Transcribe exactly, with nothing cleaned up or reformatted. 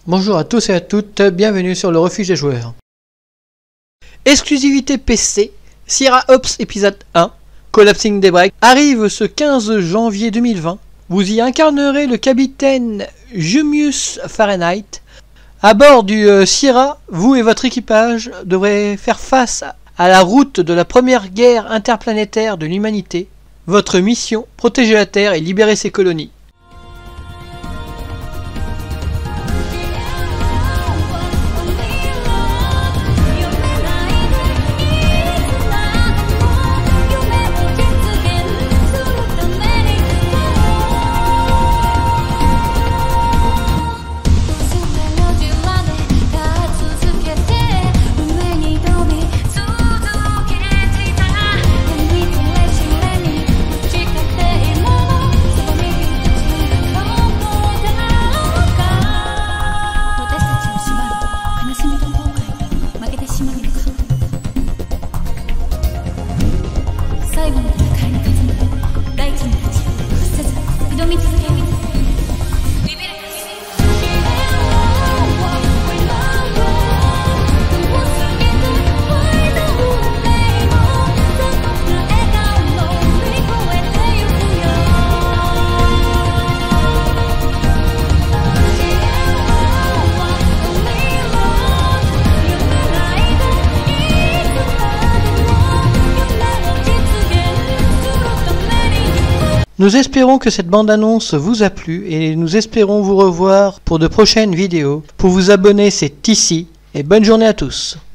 Bonjour à tous et à toutes, bienvenue sur le refuge des joueurs. Exclusivité P C, Sierra Ops épisode un, Collapsing Daybreak, arrive ce quinze janvier deux mille vingt. Vous y incarnerez le capitaine Jumius Fahrenheit. À bord du euh, Sierra, vous et votre équipage devrez faire face à la route de la première guerre interplanétaire de l'humanité. Votre mission, protéger la Terre et libérer ses colonies. Nous espérons que cette bande-annonce vous a plu et nous espérons vous revoir pour de prochaines vidéos. Pour vous abonner, c'est ici et bonne journée à tous.